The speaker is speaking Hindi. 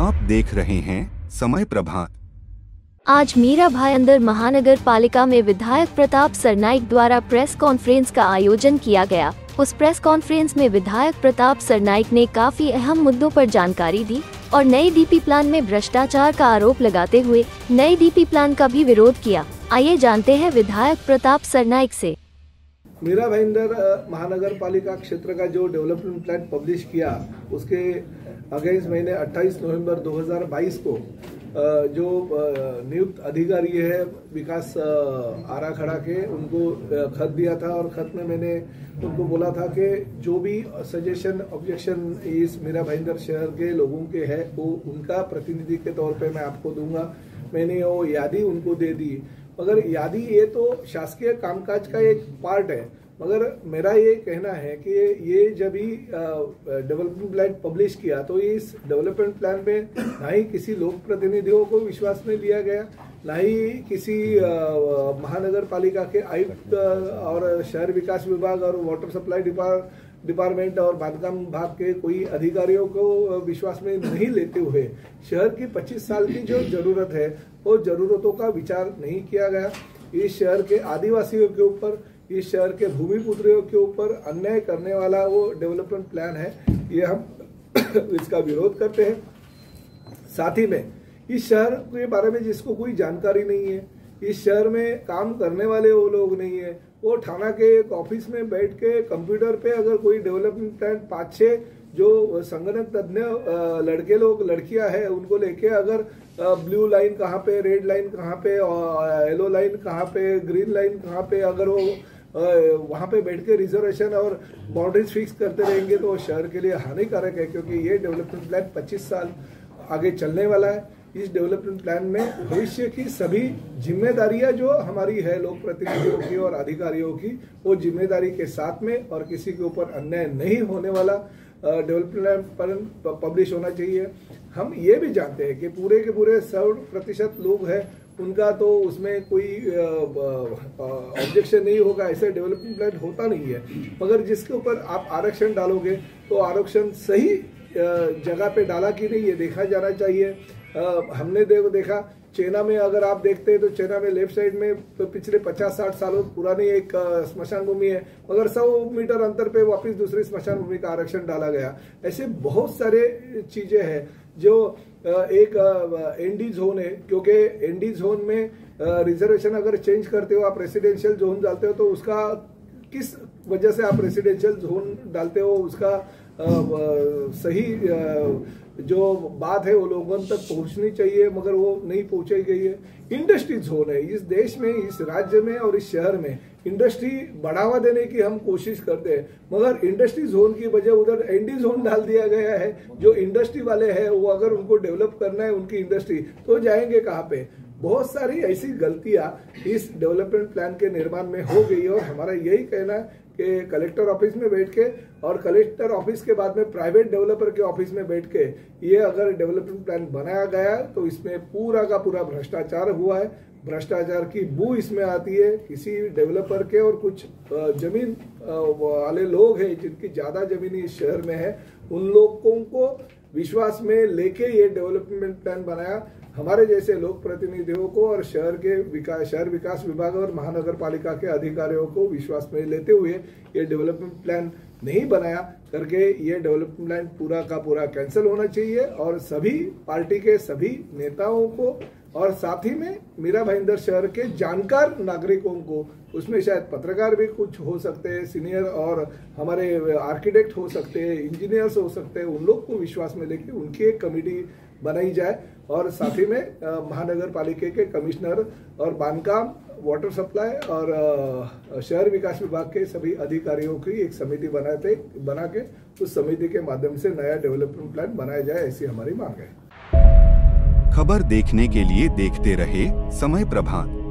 आप देख रहे हैं समय प्रभात। आज मीरा भाईंदर महानगर पालिका में विधायक प्रताप सरनाइक द्वारा प्रेस कॉन्फ्रेंस का आयोजन किया गया। उस प्रेस कॉन्फ्रेंस में विधायक प्रताप सरनाइक ने काफी अहम मुद्दों पर जानकारी दी और नए डीपी प्लान में भ्रष्टाचार का आरोप लगाते हुए नए डीपी प्लान का भी विरोध किया। आइए जानते हैं विधायक प्रताप सरनाइक से। मीरा भाईंदर महानगर पालिका क्षेत्र का जो डेवलपमेंट प्लान पब्लिश किया, उसके अगेंस्ट मैंने 28 नवंबर 2022 को जो नियुक्त अधिकारी है विकास आराखड़ा के, उनको खत दिया था और खत में मैंने उनको बोला था कि जो भी सजेशन ऑब्जेक्शन इस मीरा भाईंदर शहर के लोगों के है वो उनका प्रतिनिधि के तौर पे मैं आपको दूंगा। मैंने वो यादी उनको दे दी, मगर यादी ये तो शासकीय कामकाज का एक पार्ट है। मगर मेरा ये कहना है कि ये जब भी डेवलपमेंट प्लान पब्लिश किया तो इस डेवलपमेंट प्लान में ना ही किसी लोक प्रतिनिधियों को विश्वास में लिया गया, ना ही किसी महानगर पालिका के आयुक्त और शहर विकास विभाग और वाटर सप्लाई डिपार्टमेंट और बांधकाम विभाग के कोई अधिकारियों को विश्वास में नहीं लेते हुए शहर की 25 साल की जो जरूरत है वो जरूरतों का विचार नहीं किया गया। इस शहर के आदिवासियों के ऊपर, इस शहर के भूमिपुत्रों के ऊपर अन्याय करने वाला वो डेवलपमेंट प्लान है, ये हम इसका विरोध करते हैं। साथ ही में इस शहर के बारे में जिसको कोई जानकारी नहीं है, इस शहर में काम करने वाले वो लोग नहीं है, वो थाना के एक ऑफिस में बैठ के कंप्यूटर पे अगर कोई डेवलपमेंट प्लान 5-6 जो संगणक तज्ञ लड़के लोग लड़कियां हैं उनको लेके अगर ब्लू लाइन कहाँ पे, रेड लाइन कहाँ पे, येलो लाइन कहाँ पे, ग्रीन लाइन कहाँ पे, अगर वो वहाँ पे बैठ के रिजर्वेशन और बाउंड्रीज फिक्स करते रहेंगे तो शहर के लिए हानिकारक है, क्योंकि ये डेवलपमेंट प्लान 25 साल आगे चलने वाला है। इस डेवलपमेंट प्लान में भविष्य की सभी जिम्मेदारियां जो हमारी है लोक प्रतिनिधियों की और अधिकारियों की, वो जिम्मेदारी के साथ में और किसी के ऊपर अन्याय नहीं होने वाला डेवलपमेंट प्लान पब्लिश होना चाहिए। हम ये भी जानते हैं कि पूरे के पूरे 100% लोग हैं, उनका तो उसमें कोई ऑब्जेक्शन नहीं होगा, ऐसे डेवलपमेंट प्लान होता नहीं है। मगर जिसके ऊपर आप आरक्षण डालोगे तो आरक्षण सही जगह पे डाला कि नहीं ये देखा जाना चाहिए। हमने देखा चेना में, अगर आप देखते हैं तो चेना में लेफ्ट साइड में पिछले 50-60 सालों पुरानी एक स्मशान भूमि है, मगर 100 मीटर अंतर पे वापस दूसरी स्मशान भूमि का आरक्षण डाला गया। ऐसे बहुत सारे चीजें हैं जो एक एनडी जोन है, क्योंकि एनडी जोन में रिजर्वेशन अगर चेंज करते हो, आप रेसिडेंशियल जोन डालते हो तो उसका किस वजह से आप रेसिडेंशियल जोन डालते हो, उसका सही जो बात है वो लोगों तक पहुंचनी चाहिए, मगर वो नहीं पहुंचाई गई है। इंडस्ट्री जोन है इस देश में, इस राज्य में और इस शहर में इंडस्ट्री बढ़ावा देने की हम कोशिश करते हैं, मगर इंडस्ट्री जोन की बजाय उधर एनडी जोन डाल दिया गया है। जो इंडस्ट्री वाले हैं वो अगर उनको डेवलप करना है उनकी इंडस्ट्री, तो जाएंगे कहाँ पे। बहुत सारी ऐसी गलतियां इस डेवलपमेंट प्लान के निर्माण में हो गई और हमारा यही कहना है कि कलेक्टर ऑफिस में बैठ के और कलेक्टर ऑफिस के बाद में प्राइवेट डेवलपर के ऑफिस में बैठ के ये अगर डेवलपमेंट प्लान बनाया गया तो इसमें पूरा का पूरा भ्रष्टाचार हुआ है। भ्रष्टाचार की बू इसमें आती है। किसी डेवलपर के और कुछ जमीन वाले लोग हैं जिनकी ज्यादा जमीन इस शहर में है, उन लोगों को विश्वास में लेके ये डेवलपमेंट प्लान बनाया। हमारे जैसे लोक प्रतिनिधियों को और शहर विकास विभाग और महानगर पालिका के अधिकारियों को विश्वास में लेते हुए ये डेवलपमेंट प्लान नहीं बनाया करके ये डेवलपमेंट प्लान पूरा का पूरा कैंसिल होना चाहिए और सभी पार्टी के सभी नेताओं को और साथ ही में मीरा भाईंदर शहर के जानकार नागरिकों को, उसमें शायद पत्रकार भी कुछ हो सकते हैं, सीनियर और हमारे आर्किटेक्ट हो सकते हैं, इंजीनियर्स हो सकते हैं, उन लोग को विश्वास में लेके उनकी एक कमेटी बनाई जाए और साथ ही में महानगर पालिका के कमिश्नर और बांधकाम, वाटर सप्लाई और शहर विकास विभाग के सभी अधिकारियों की एक समिति बना के उस समिति के माध्यम से नया डेवलपमेंट प्लान बनाया जाए, ऐसी हमारी मांग है। खबर देखने के लिए देखते रहे समय प्रभात।